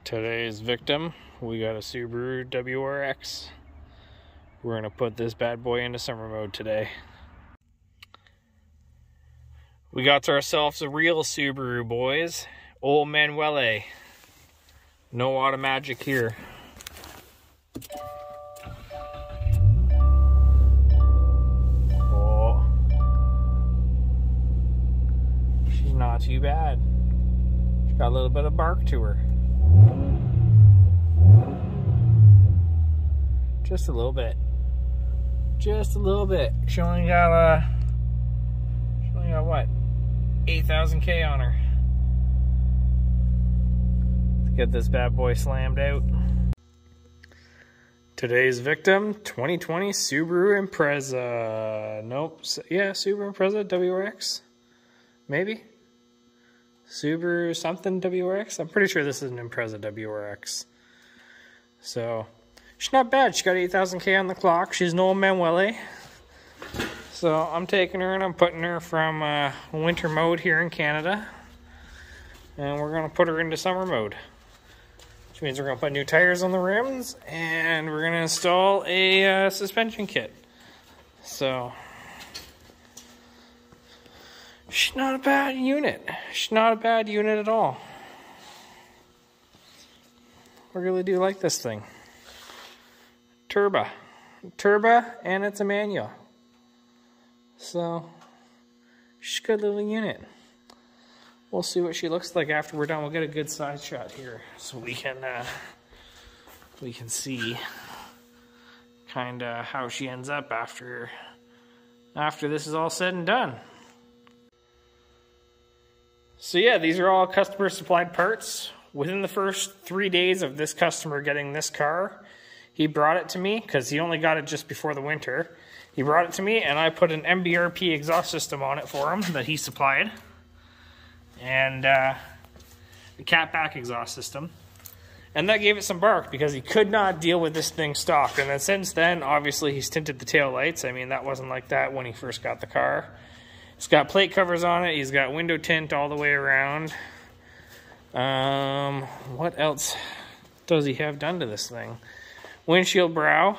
Today's victim, we got a Subaru WRX. We're going to put this bad boy into summer mode today. We got ourselves a real Subaru, boys. Old Manuele. No auto magic here. Oh. She's not too bad. She's got a little bit of bark to her. Just a little bit. Just a little bit. She only got what? 8,000 K on her. Let's get this bad boy slammed out. Today's victim, 2020 Subaru Impreza. Nope. Yeah, Subaru Impreza WRX. Maybe. Subaru something WRX. I'm pretty sure this is an Impreza WRX. So, she's not bad. She got 8,000 K on the clock. She's an old Manuele. So I'm taking her and I'm putting her from winter mode here in Canada. And we're going to put her into summer mode. Which means we're going to put new tires on the rims. And we're going to install a suspension kit. So, she's not a bad unit. She's not a bad unit at all. I really do like this thing. Turbo, and it's a manual. So, she's a good little unit. We'll see what she looks like after we're done. We'll get a good side shot here so we can see kind of how she ends up after this is all said and done. So yeah, these are all customer supplied parts. Within the first 3 days of this customer getting this car, he brought it to me because he only got it just before the winter. He brought it to me and I put an MBRP exhaust system on it for him that he supplied. And a catback exhaust system. And that gave it some bark because he could not deal with this thing stock. And then since then, obviously he's tinted the tail lights. I mean, that wasn't like that when he first got the car. It's got plate covers on it. He's got window tint all the way around. What else does he have done to this thing? Windshield brow.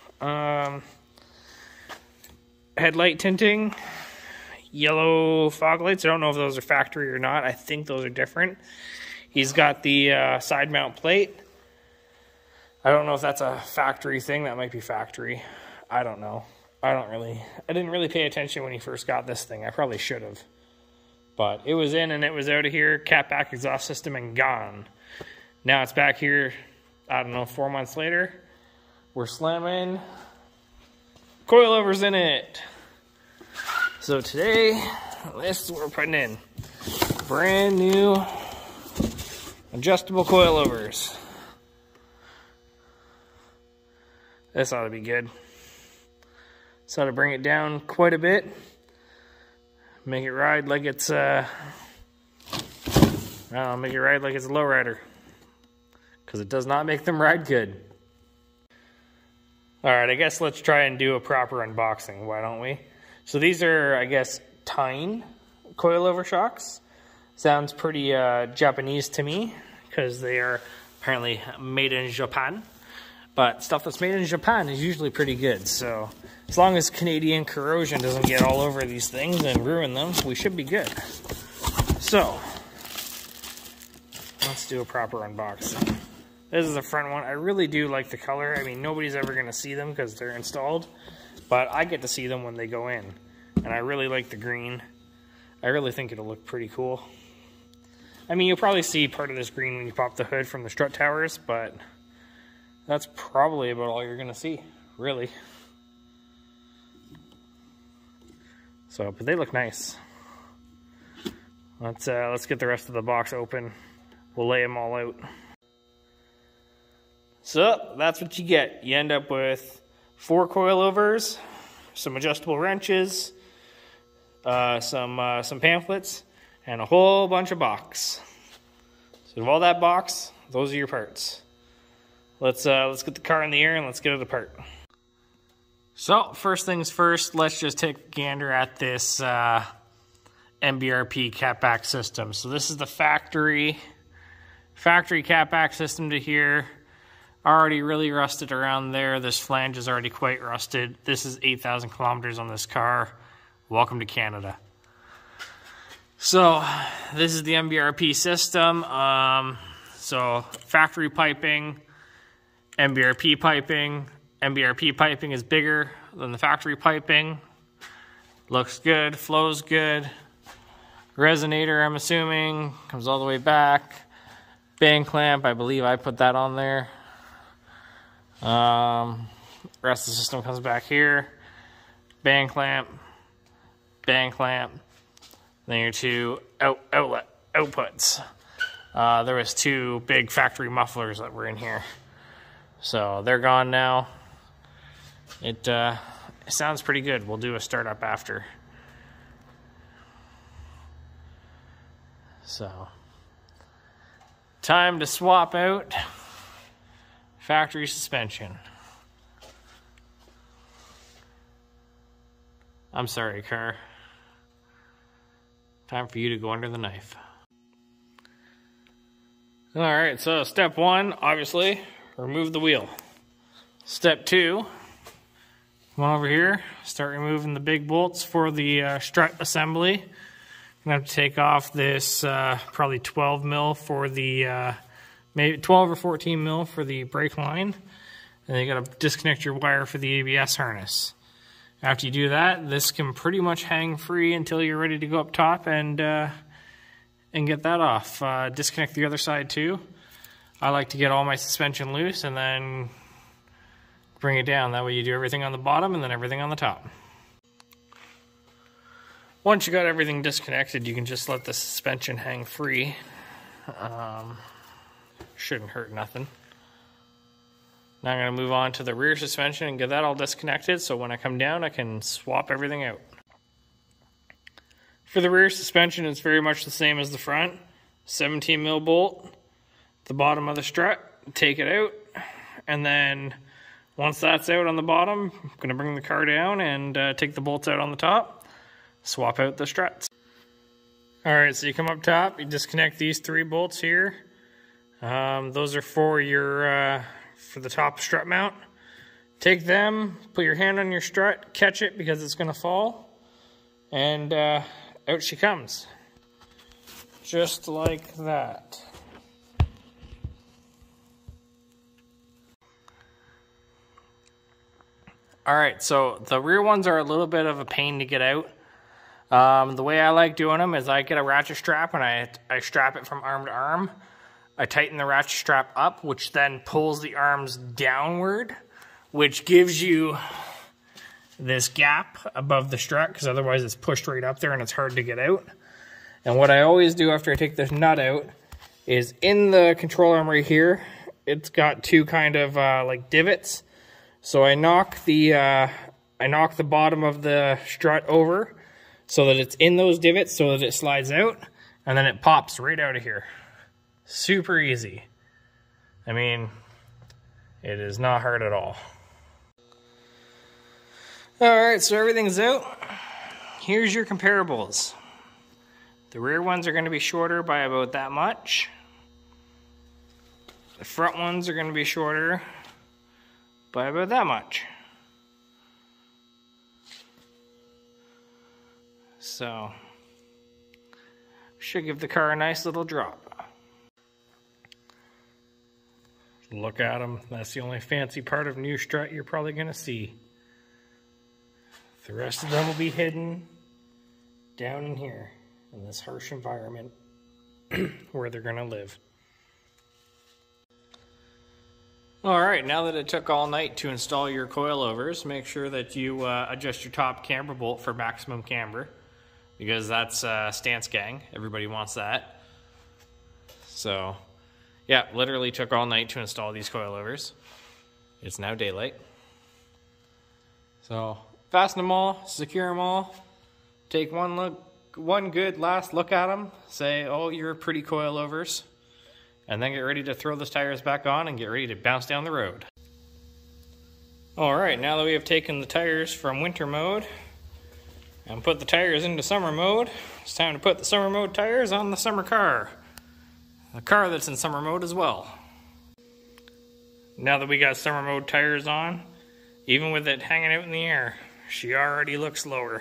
Headlight tinting. Yellow fog lights. I don't know if those are factory or not. I think those are different. He's got the side mount plate. I don't know if that's a factory thing. That might be factory. I don't know. I didn't really pay attention when he first got this thing. I probably should have. But it was in and it was out of here. Catback exhaust system and gone. Now it's back here, I don't know, 4 months later. We're slamming coilovers in it. So today, this is what we're putting in. Brand new adjustable coilovers. This ought to be good. So to bring it down quite a bit. Make it ride like it's make it ride like it's a lowrider. Because it does not make them ride good. Alright, I guess let's try and do a proper unboxing, why don't we? So these are, I guess, Tyne coilover shocks. Sounds pretty Japanese to me, because they are apparently made in Japan. But stuff that's made in Japan is usually pretty good, so as long as Canadian corrosion doesn't get all over these things and ruin them, we should be good. So, let's do a proper unboxing. This is the front one. I really do like the color. I mean, nobody's ever going to see them because they're installed, but I get to see them when they go in. And I really like the green. I really think it'll look pretty cool. I mean, you'll probably see part of this green when you pop the hood from the strut towers, but that's probably about all you're going to see, really. So, but they look nice. Let's get the rest of the box open. We'll lay them all out. So, that's what you get. You end up with 4 coilovers, some adjustable wrenches, some pamphlets, and a whole bunch of box. So, of all that box, those are your parts. Let's get the car in the air and let's get it apart. So, first things first, let's just take a gander at this MBRP catback system. So this is the factory Factory catback system to here. Already really rusted around there. This flange is already quite rusted. This is 8,000 kilometers on this car. Welcome to Canada. So this is the MBRP system. So factory piping, MBRP piping. MBRP piping is bigger than the factory piping. Looks good, flows good. Resonator, I'm assuming, comes all the way back. Band clamp, I believe I put that on there. Rest of the system comes back here. Band clamp. Then your two outlet outputs. There was two big factory mufflers that were in here, so they're gone now. It sounds pretty good. We'll do a startup after. So, time to swap out factory suspension. I'm sorry, car. Time for you to go under the knife. Alright, so step one, obviously, remove the wheel. Step two, come on over here, start removing the big bolts for the strut assembly. I'm gonna have to take off this probably 12 mil for the, maybe 12 or 14 mil for the brake line. And you gotta disconnect your wire for the ABS harness. After you do that, this can pretty much hang free until you're ready to go up top and get that off. Disconnect the other side too. I like to get all my suspension loose and then bring it down. That way you do everything on the bottom and then everything on the top. Once you got everything disconnected, you can just let the suspension hang free. Shouldn't hurt nothing. Now I'm going to move on to the rear suspension and get that all disconnected, so when I come down I can swap everything out. For the rear suspension, it's very much the same as the front. 17 mil bolt, the bottom of the strut, take it out, and then once that's out on the bottom, I'm going to bring the car down and take the bolts out on the top, swap out the struts. Alright, so you come up top, you disconnect these 3 bolts here. Those are for your for the top strut mount. Take them, put your hand on your strut, catch it because it's going to fall, and out she comes. Just like that. Alright, so the rear ones are a little bit of a pain to get out. The way I like doing them is I get a ratchet strap and I strap it from arm to arm. I tighten the ratchet strap up, which then pulls the arms downward, which gives you this gap above the strut, because otherwise it's pushed right up there and it's hard to get out. And what I always do after I take this nut out is in the control arm right here, it's got 2 kind of like divots. So I knock the bottom of the strut over so that it's in those divots so that it slides out, and then it pops right out of here. Super easy. I mean, it is not hard at all. Alright, so everything's out. Here's your comparables. The rear ones are going to be shorter by about that much. The front ones are going to be shorter by about that much. So, should give the car a nice little drop. Look at them. That's the only fancy part of new strut you're probably going to see. The rest of them will be hidden down in here in this harsh environment where they're going to live. Alright, now that it took all night to install your coilovers, make sure that you adjust your top camber bolt for maximum camber, because that's stance gang. Everybody wants that. So, yeah, literally took all night to install these coilovers. It's now daylight. So, fasten them all, secure them all, take one good last look at them, say, oh, you're pretty coilovers, and then get ready to throw those tires back on and get ready to bounce down the road. Alright, now that we have taken the tires from winter mode and put the tires into summer mode, it's time to put the summer mode tires on the summer car. a car that's in summer mode as well. Now that we got summer mode tires on, even with it hanging out in the air, she already looks lower.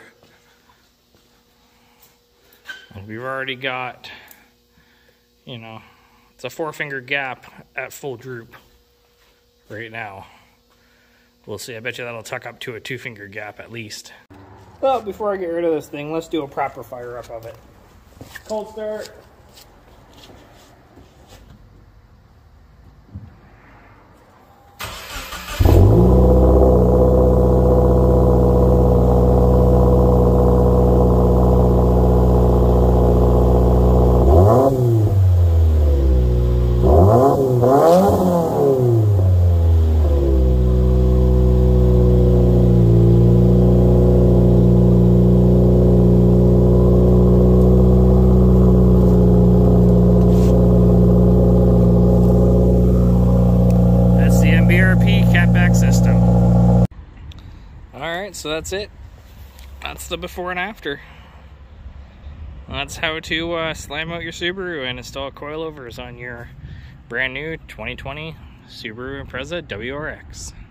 And we've already got, you know, it's a 4-finger gap at full droop right now. We'll see, I bet you that'll tuck up to a 2-finger gap at least. Well, before I get rid of this thing, let's do a proper fire up of it. Cold start. Alright, so that's it. That's the before and after. That's how to slam out your Subaru and install coilovers on your brand new 2020 Subaru Impreza WRX.